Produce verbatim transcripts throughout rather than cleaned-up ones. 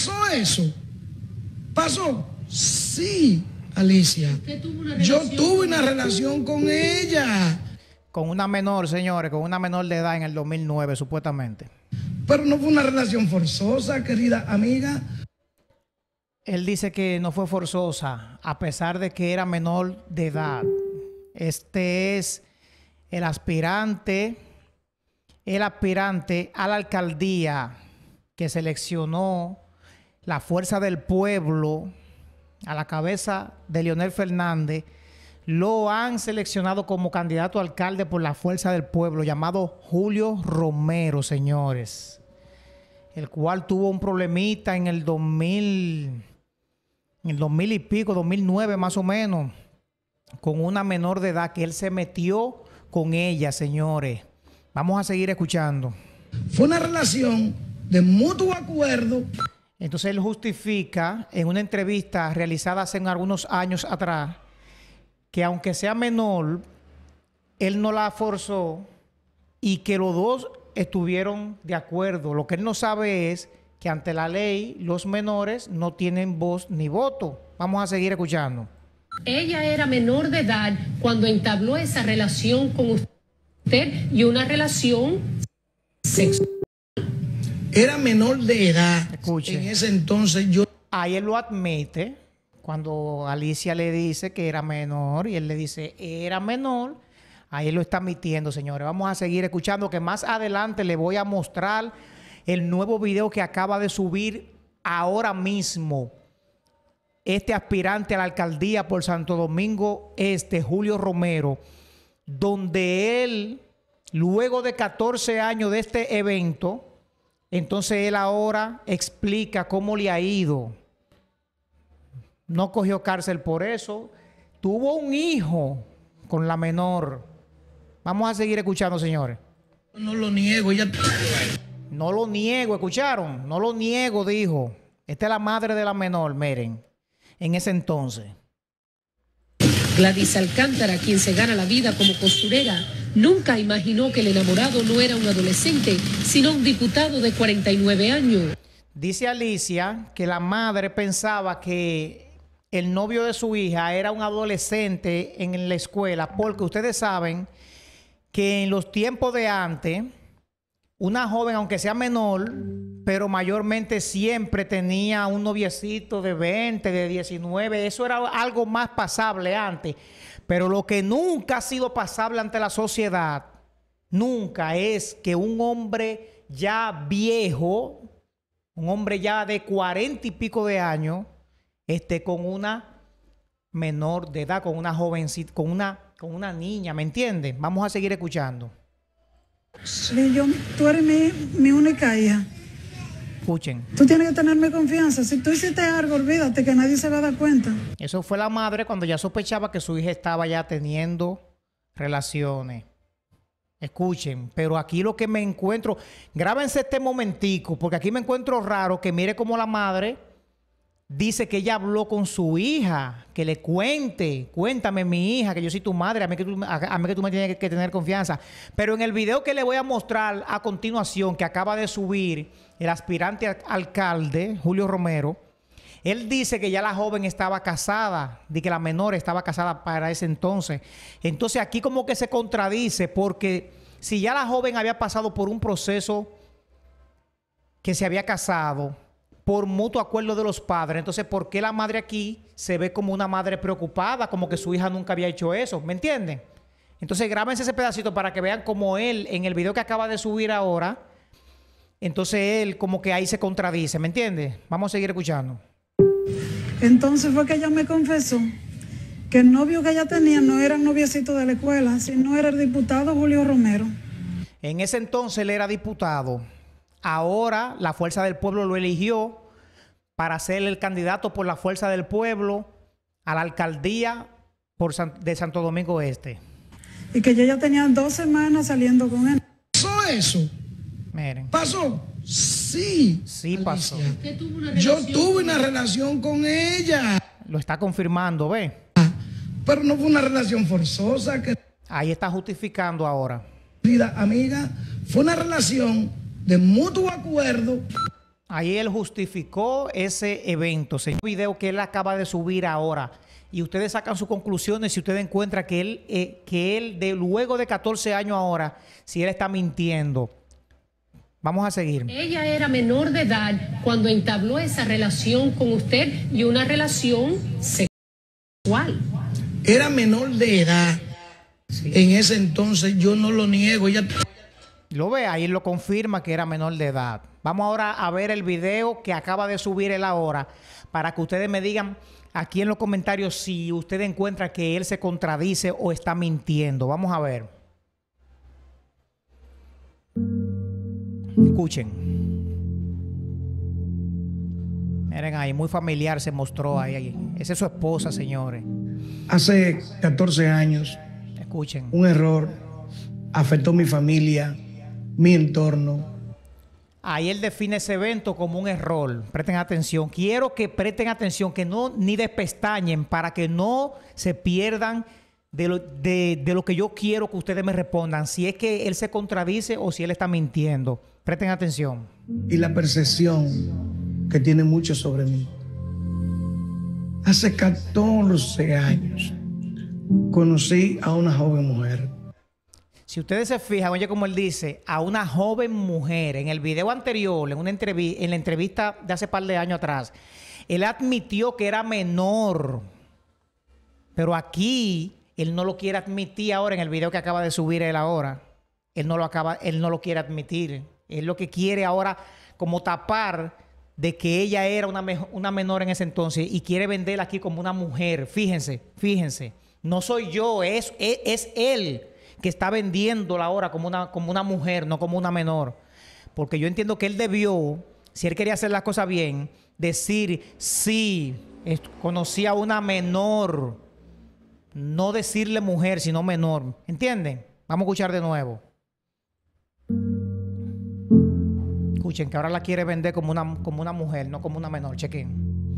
¿Pasó eso? ¿Pasó? Sí, Alicia. Yo tuve una relación con ella. Con una menor, señores, con una menor de edad en el dos mil nueve, supuestamente. Pero no fue una relación forzosa, querida amiga. Él dice que no fue forzosa, a pesar de que era menor de edad. Este es el aspirante, el aspirante a la alcaldía que seleccionó la Fuerza del Pueblo a la cabeza de Leonel Fernández. Lo han seleccionado como candidato a alcalde por la Fuerza del Pueblo, llamado Julio Romero, señores. El cual tuvo un problemita en el dos mil, en el dos mil y pico, dos mil nueve más o menos, con una menor de edad que él se metió con ella, señores. Vamos a seguir escuchando. Fue una relación de mutuo acuerdo. Entonces él justifica en una entrevista realizada hace algunos años atrás que aunque sea menor, él no la forzó y que los dos estuvieron de acuerdo. Lo que él no sabe es que ante la ley los menores no tienen voz ni voto. Vamos a seguir escuchando. Ella era menor de edad cuando entabló esa relación con usted y una relación sexual. Era menor de edad. Escuche. En ese entonces yo... Ahí él lo admite cuando Alicia le dice que era menor y él le dice era menor. Ahí él lo está admitiendo, señores. Vamos a seguir escuchando que más adelante le voy a mostrar el nuevo video que acaba de subir ahora mismo este aspirante a la alcaldía por Santo Domingo Este, Julio Romero, donde él, luego de catorce años de este evento, entonces él ahora explica cómo le ha ido. No cogió cárcel por eso. Tuvo un hijo con la menor. Vamos a seguir escuchando, señores. No lo niego. Ella... No lo niego, ¿escucharon? No lo niego, dijo. Esta es la madre de la menor, miren, en ese entonces. Gladys Alcántara, quien se gana la vida como costurera, nunca imaginó que el enamorado no era un adolescente, sino un diputado de cuarenta y nueve años. Dice Alicia que la madre pensaba que el novio de su hija era un adolescente en la escuela, porque ustedes saben que en los tiempos de antes, una joven, aunque sea menor, pero mayormente siempre tenía un noviecito de veinte, de diecinueve. Eso era algo más pasable antes. Pero lo que nunca ha sido pasable ante la sociedad, nunca, es que un hombre ya viejo, un hombre ya de cuarenta y pico de años, esté con una menor de edad, con una jovencita, con una, con una niña, ¿me entienden? Vamos a seguir escuchando. Sí, yo, tú eres mi, mi única hija. Escuchen. Tú tienes que tenerme confianza. Si tú hiciste algo, olvídate que nadie se va a dar cuenta. Eso fue la madre cuando ya sospechaba que su hija estaba ya teniendo relaciones. Escuchen, pero aquí lo que me encuentro, grábense este momentico, porque aquí me encuentro raro que mire cómo la madre dice que ella habló con su hija, que le cuente, cuéntame mi hija, que yo soy tu madre, a mí que tú, a, a mí que tú me tienes que, que tener confianza. Pero en el video que le voy a mostrar a continuación, que acaba de subir el aspirante a alcalde, Julio Romero, él dice que ya la joven estaba casada, de que la menor estaba casada para ese entonces. Entonces aquí como que se contradice, porque si ya la joven había pasado por un proceso que se había casado por mutuo acuerdo de los padres, entonces ¿por qué la madre aquí se ve como una madre preocupada, como que su hija nunca había hecho eso? ¿Me entienden? Entonces grábense ese pedacito para que vean como él, en el video que acaba de subir ahora, entonces él como que ahí se contradice, ¿me entiendes? Vamos a seguir escuchando. Entonces fue que ella me confesó que el novio que ella tenía no era el noviecito de la escuela, sino era el diputado Julio Romero. En ese entonces él era diputado. Ahora la Fuerza del Pueblo lo eligió para ser el candidato por la Fuerza del Pueblo a la alcaldía por San, de Santo Domingo Este. Y que ella ya tenía dos semanas saliendo con él. ¿Pasó eso? Miren. ¿Pasó? Sí. Sí pasó. Yo tuve una relación con ella. Lo está confirmando, ¿ve? Pero no fue una relación forzosa. Que... Ahí está justificando ahora. Querida amiga, fue una relación de mutuo acuerdo. Ahí él justificó ese evento. Señor, un video que él acaba de subir ahora. Y ustedes sacan sus conclusiones si ustedes encuentran que él, eh, que él de, luego de catorce años ahora, si él está mintiendo. Vamos a seguir. Ella era menor de edad cuando entabló esa relación con usted y una relación sexual. Era menor de edad. Sí. En ese entonces yo no lo niego. Ella... Lo ve, ahí lo confirma que era menor de edad. Vamos ahora a ver el video que acaba de subir él ahora para que ustedes me digan aquí en los comentarios si ustedes encuentran que él se contradice o está mintiendo. Vamos a ver. Escuchen. Miren ahí, muy familiar se mostró ahí, ahí. Esa es su esposa, señores. Hace catorce años, escuchen, un error afectó mi familia, mi entorno. Ahí él define ese evento como un error. Presten atención. Quiero que presten atención, que no ni despestañen para que no se pierdan de lo, de, de lo que yo quiero que ustedes me respondan. Si es que él se contradice o si él está mintiendo. Presten atención. Y la percepción que tiene mucho sobre mí. Hace catorce años conocí a una joven mujer. Si ustedes se fijan, oye como él dice, a una joven mujer. En el video anterior, en, una entrevista, en la entrevista de hace par de años atrás, él admitió que era menor. Pero aquí, él no lo quiere admitir ahora en el video que acaba de subir él ahora. Él no lo, acaba, él no lo quiere admitir. Él lo que quiere ahora como tapar de que ella era una, una menor en ese entonces y quiere venderla aquí como una mujer. Fíjense, fíjense. No soy yo, es, es, es él que está vendiéndola ahora como una, como una mujer, no como una menor. Porque yo entiendo que él debió, si él quería hacer las cosas bien, decir, sí, conocí a una menor. No decirle mujer, sino menor. ¿Entienden? Vamos a escuchar de nuevo. Escuchen, que ahora la quiere vender como una, como una mujer, no como una menor. Chequen.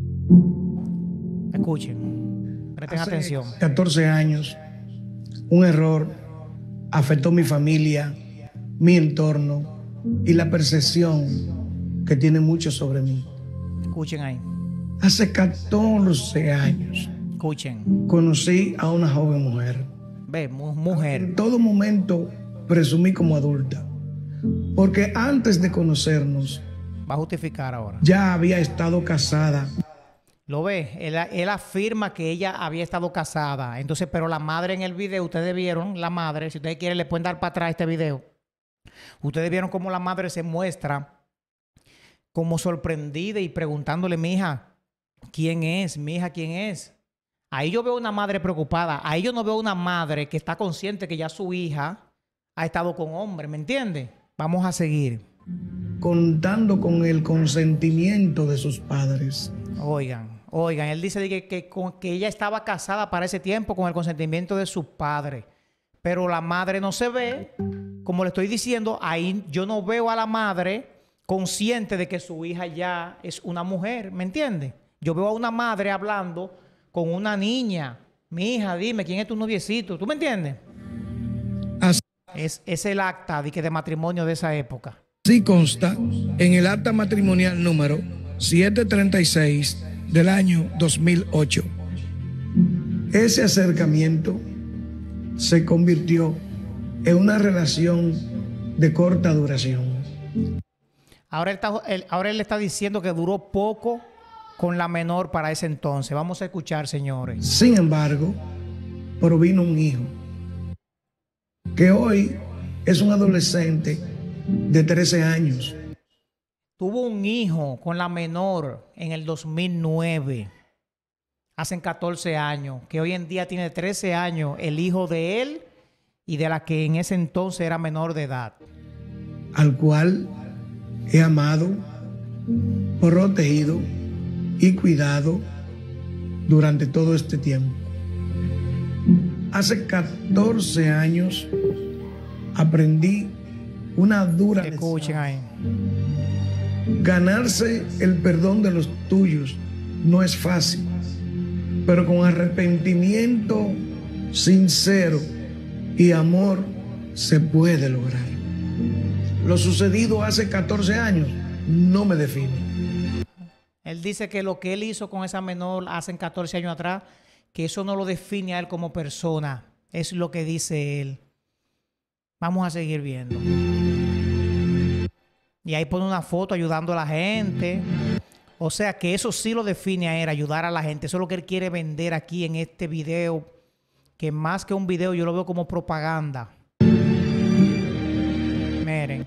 Escuchen. Presten Hace atención. catorce años, un error afectó mi familia, mi entorno y la percepción que tiene mucho sobre mí. Escuchen ahí. Hace catorce años, escuchen, conocí a una joven mujer. Ve, mu mujer. En todo momento presumí como adulta, porque antes de conocernos, va a justificar ahora, ya había estado casada. Lo ve, él, él afirma que ella había estado casada. Entonces, pero la madre en el video, ustedes vieron, la madre, si ustedes quieren le pueden dar para atrás este video. Ustedes vieron cómo la madre se muestra como sorprendida y preguntándole, mija, ¿quién es? Mija, ¿quién es? Ahí yo veo una madre preocupada. Ahí yo no veo una madre que está consciente que ya su hija ha estado con hombre, ¿me entiende? Vamos a seguir. Contando con el consentimiento de sus padres. Oigan, oigan, él dice que, que, que ella estaba casada para ese tiempo con el consentimiento de sus padres. Pero la madre no se ve, como le estoy diciendo, ahí yo no veo a la madre consciente de que su hija ya es una mujer, ¿me entiende? Yo veo a una madre hablando con una niña. Mi hija, dime, ¿quién es tu noviecito? ¿Tú me entiendes? Así, es, es el acta de, que de matrimonio de esa época. Así consta en el acta matrimonial número setecientos treinta y seis del año dos mil ocho. Ese acercamiento se convirtió en una relación de corta duración. Ahora él, está, él, ahora él está diciendo que duró poco con la menor para ese entonces. Vamos a escuchar, señores. Sin embargo, provino un hijo que hoy es un adolescente de trece años. Tuvo un hijo con la menor en el dos mil nueve. Hace catorce años. Que hoy en día tiene trece años. El hijo de él y de la que en ese entonces era menor de edad. Al cual he amado, protegido y cuidado durante todo este tiempo. Hace catorce años aprendí una dura lección. Escuchen ahí. Ganarse el perdón de los tuyos no es fácil, pero con arrepentimiento sincero y amor se puede lograr. Lo sucedido hace catorce años no me define. Él dice que lo que él hizo con esa menor hace catorce años atrás, que eso no lo define a él como persona. Es lo que dice él. Vamos a seguir viendo. Y ahí pone una foto ayudando a la gente. O sea que eso sí lo define a él, ayudar a la gente. Eso es lo que él quiere vender aquí en este video. Que más que un video yo lo veo como propaganda. Miren.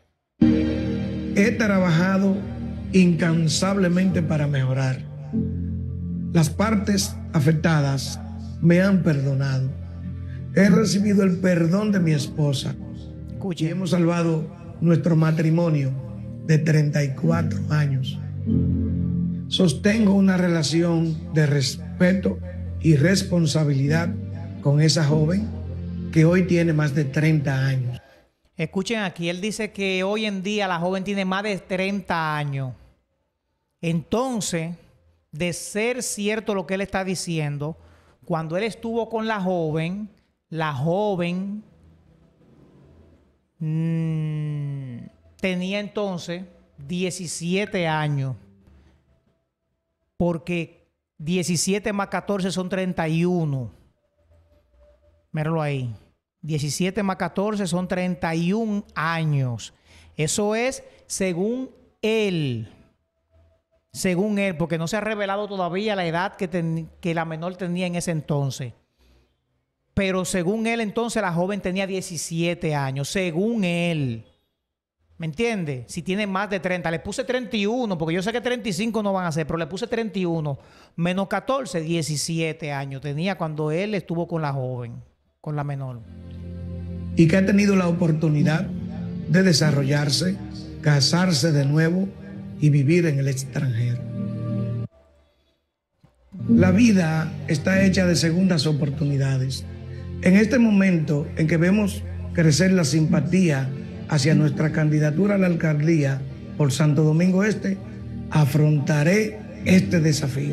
He trabajado incansablemente para mejorar. Las partes afectadas me han perdonado. He recibido el perdón de mi esposa. Escuchen. Y hemos salvado nuestro matrimonio de treinta y cuatro años. Sostengo una relación de respeto y responsabilidad con esa joven que hoy tiene más de treinta años. Escuchen aquí, él dice que hoy en día la joven tiene más de treinta años. Entonces, de ser cierto lo que él está diciendo, cuando él estuvo con la joven, la joven mmm, tenía entonces diecisiete años. Porque diecisiete más catorce son treinta y uno. Míralo ahí. diecisiete más catorce son treinta y un años. Eso es según él. Según él, porque no se ha revelado todavía la edad que, ten, que la menor tenía en ese entonces. Pero según él, entonces la joven tenía diecisiete años. Según él. ¿Me entiende? Si tiene más de treinta. Le puse treinta y uno, porque yo sé que treinta y cinco no van a ser, pero le puse treinta y uno. Menos catorce, diecisiete años tenía cuando él estuvo con la joven, con la menor. Y que ha tenido la oportunidad de desarrollarse, casarse de nuevo y vivir en el extranjero. La vida está hecha de segundas oportunidades. En este momento en que vemos crecer la simpatía hacia nuestra candidatura a la alcaldía por Santo Domingo Este, afrontaré este desafío.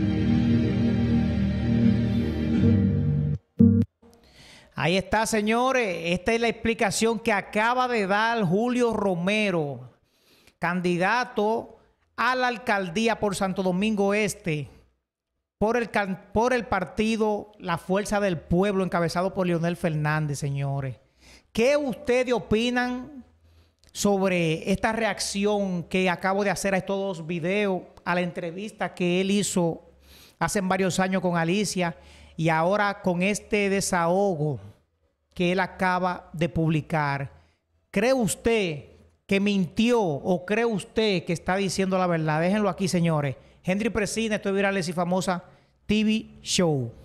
Ahí está, señores. Esta es la explicación que acaba de dar Julio Romero, candidato a la alcaldía por Santo Domingo Este, por el, por el partido La Fuerza del Pueblo, encabezado por Leonel Fernández, señores. ¿Qué ustedes opinan sobre esta reacción que acabo de hacer a estos dos videos, a la entrevista que él hizo hace varios años con Alicia y ahora con este desahogo que él acaba de publicar? ¿Cree usted que mintió o cree usted que está diciendo la verdad? Déjenlo aquí, señores. Henry Presina, esto es Virales y Famosa T V Show.